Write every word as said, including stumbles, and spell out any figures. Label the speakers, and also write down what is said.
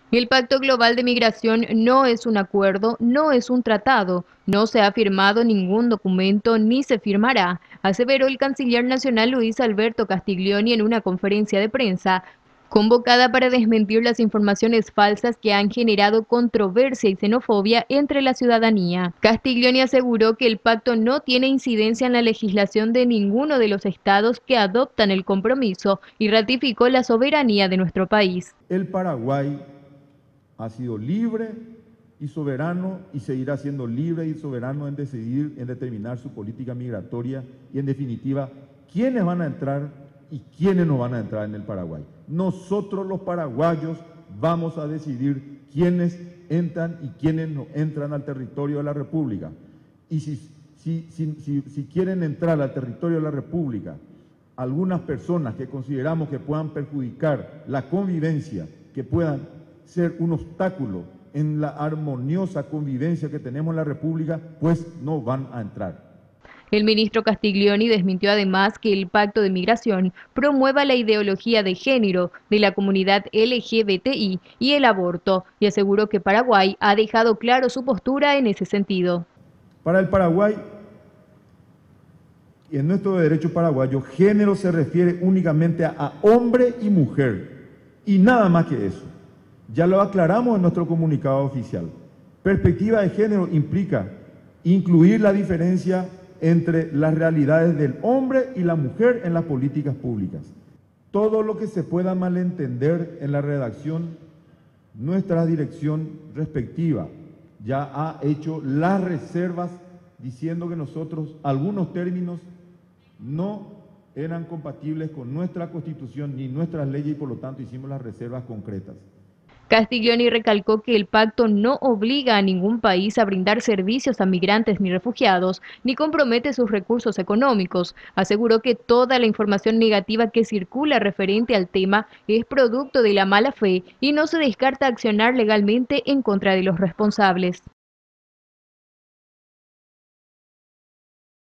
Speaker 1: El Pacto Global de Migración no es un acuerdo, no es un tratado, no se ha firmado ningún documento ni se firmará, aseveró el canciller nacional Luis Alberto Castiglioni en una conferencia de prensa convocada para desmentir las informaciones falsas que han generado controversia y xenofobia entre la ciudadanía. Castiglioni aseguró que el pacto no tiene incidencia en la legislación de ninguno de los estados que adoptan el compromiso y ratificó la soberanía de nuestro país.
Speaker 2: El Paraguay ha sido libre y soberano y seguirá siendo libre y soberano en decidir, en determinar su política migratoria y en definitiva quiénes van a entrar y quiénes no van a entrar en el Paraguay. Nosotros los paraguayos vamos a decidir quiénes entran y quiénes no entran al territorio de la República. Y si, si, si, si, si quieren entrar al territorio de la República algunas personas que consideramos que puedan perjudicar la convivencia, que puedan ser un obstáculo en la armoniosa convivencia que tenemos en la República, pues no van a entrar.
Speaker 1: El ministro Castiglioni desmintió además que el Pacto de Migración promueva la ideología de género de la comunidad L G B T I y el aborto, y aseguró que Paraguay ha dejado claro su postura en ese sentido.
Speaker 2: Para el Paraguay y en nuestro derecho paraguayo, género se refiere únicamente a, a hombre y mujer, y nada más que eso. Ya lo aclaramos en nuestro comunicado oficial. Perspectiva de género implica incluir la diferencia entre las realidades del hombre y la mujer en las políticas públicas. Todo lo que se pueda malentender en la redacción, nuestra dirección respectiva ya ha hecho las reservas diciendo que nosotros, algunos términos no eran compatibles con nuestra Constitución ni nuestras leyes y por lo tanto hicimos las reservas concretas.
Speaker 1: Castiglioni recalcó que el pacto no obliga a ningún país a brindar servicios a migrantes ni refugiados, ni compromete sus recursos económicos. Aseguró que toda la información negativa que circula referente al tema es producto de la mala fe y no se descarta accionar legalmente en contra de los responsables.